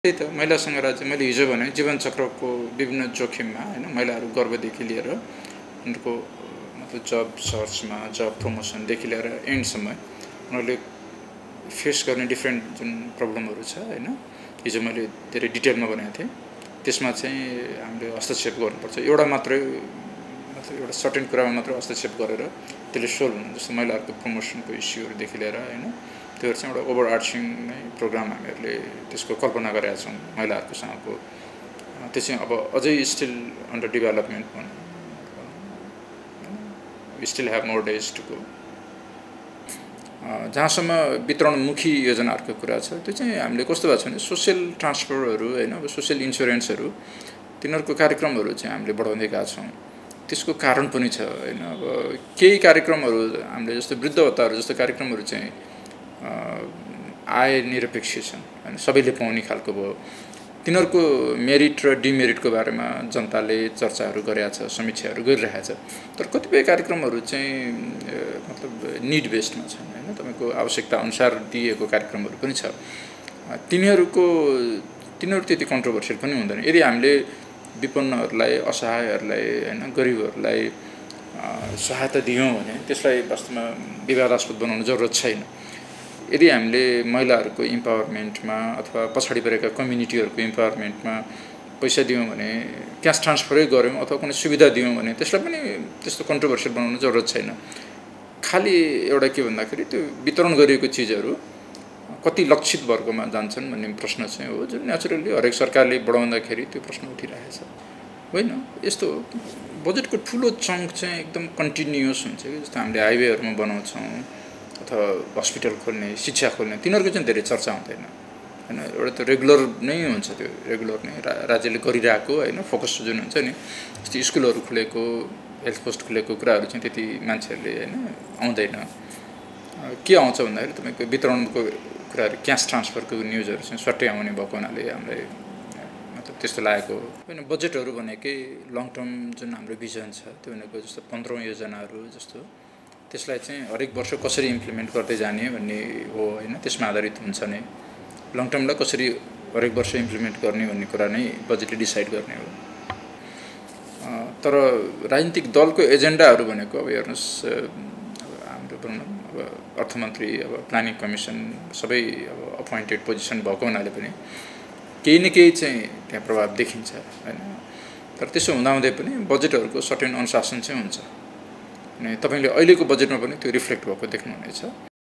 त्यही त महिलासँग राज्य मैले हिजो भने जीवन चक्रको विभिन्न जोखिममा हैन महिलाहरू गर्भदेखि लिएर उनीहरूको मतलब जब सर्चमा जब प्रमोसनदेखि लिएर एन्डसम्म उनीहरूले फेस गर्ने डिफ्रेन्ट जुन प्रब्लमहरू छ हैन हिजो मैले धेरै डिटेलमा भनेको थिएँ त्यसमा चाहिँ हामीले हस्तक्षेप गर्नुपर्छ एउटा मात्रै मतलब एउटा सर्टेन कुरामा मात्र हस्तक्षेप गरेर त्यसले सोल्भ हुनु जस्तो महिलाहरूको प्रमोसनको इस्युहरूदेखि लिएर हैन त्योहरू चाहिँ एउटा ओभरआर्चिङ नै प्रोग्राम हामीहरूले त्यसको कल्पना गरेका छौँ महिलाहरूको सँगको त्यो चाहिँ अब अझै स्टिल अन्डर डेभलपमेन्ट भनौँ we still have more days to go जहाँसम्म वितरणमुखी योजनाहरूको कुरा छ त्यो चाहिँ हामीले कस्तो भएको छ भने सोसियल ट्रान्सफरहरू हैन अब सोसियल इन्सुरेन्सहरू तिनीहरूको कार्यक्रमहरू चाहिँ हामीले बढाउँदै गएका छौँ त्यसको कारण पनि छ हैन अब केही कार्यक्रमहरू हामीले जस्तो वृद्ध भत्ताहरू जस्तो कार्यक्रमहरू चाहिँ आय निरपेक्ष छन् हैन सबैले पाउने खालको भयो तिनीहरूको मेरिट र डिमेरिटको बारेमा जनताले चर्चाहरू गरेका छ समीक्षाहरू गरिरहेको छ तर कतिपय कार्यक्रमहरू चाहिँ मतलब निड बेस्डमा छन् हैन तपाईको आवश्यकता अनुसार दिएको कार्यक्रमहरू पनि छ तिनीहरू त्यति कन्ट्रोभर्सियल पनि हुँदैन यदि हामीले विपन्नहरूलाई असहायहरूलाई हैन गरिबहरूलाई सहायता दियौँ भने त्यसलाई वास्तवमा विवादास्पद बनाउनु जरुरत छैन यदि हामीले महिलाहरूको इम्पावरमेन्टमा अथवा पछाडि परेका कम्युनिटीहरूको इम्पावरमेन्टमा पैसा दियौँ भने क्यास ट्रान्सफरै गऱ्यौँ अथवा कुनै सुविधा दियौँ भने त्यसलाई पनि त्यस्तो कन्ट्रोभर्सियल बनाउनु जरुरत छैन खालि एउटा के भन्दाखेरि त्यो वितरण गरिएको चिजहरू कति लक्षित वर्गमा जान्छन् भन्ने प्रश्न चाहिँ हो जुन नेचुरली हरेक सरकारले बढाउँदाखेरि त्यो प्रश्न उठिरहेको छ होइन यस्तो बजेटको ठुलो चङ्क चाहिँ एकदम कन्टिन्युअस हुन्छ कि जस्तो हामीले हाइवेहरूमा बनाउँछौँ अथवा हस्पिटल खोल्ने शिक्षा खोल्ने तिनीहरूको चाहिँ धेरै चर्चा हुँदैन हैन एउटा त रेगुलर नै हुन्छ त्यो रेगुलर नै राज्यले गरिरहेको हैन फोकस जुन हुन्छ नि जस्तै स्कुलहरू खुलेको हेल्थ पोस्ट खुलेको कुराहरू चाहिँ त्यति मान्छेहरूले हैन आउँदैन के आउँछ भन्दाखेरि तपाईँको वितरणको कुराहरू क्यास ट्रान्सफरको न्युजहरू चाहिँ स्वाट्टै आउने भएको हुनाले हामीलाई मतलब त्यस्तो लागेको होइन बजेटहरू भनेकै लङ टर्म जुन हाम्रो भिजन छ त्यो भनेको जस्तो 15औं योजनाहरू जस्तो त्यसलाई चाहिँ हरेक वर्ष कसरी इम्प्लिमेन्ट गर्दै जाने भन्ने हो हैन त्यसमा आधारित हुन्छ नै लङ टर्मलाई कसरी हरेक वर्ष इम्प्लिमेन्ट गर्ने भन्ने कुरा नै बजेटले डिसाइड गर्ने हो तर राजनीतिक दलको एजेन्डाहरू भनेको अब हेर्नुस् हाम्रो भनौँ अब अर्थमन्त्री अब प्लानिङ कमिसन सबै अब अपोइन्टेड पोजिसन भएको हुनाले पनि केही न केही चाहिँ त्यहाँ प्रभाव देखिन्छ हैन तर त्यसो हुँदाहुँदै पनि बजेटहरूको सर्टेन अनुशासन चाहिँ हुन्छ अनि तपाईले अहिलेको बजेटमा पनि त्यो रिफ्लेक्ट भएको देख्नुहुनेछ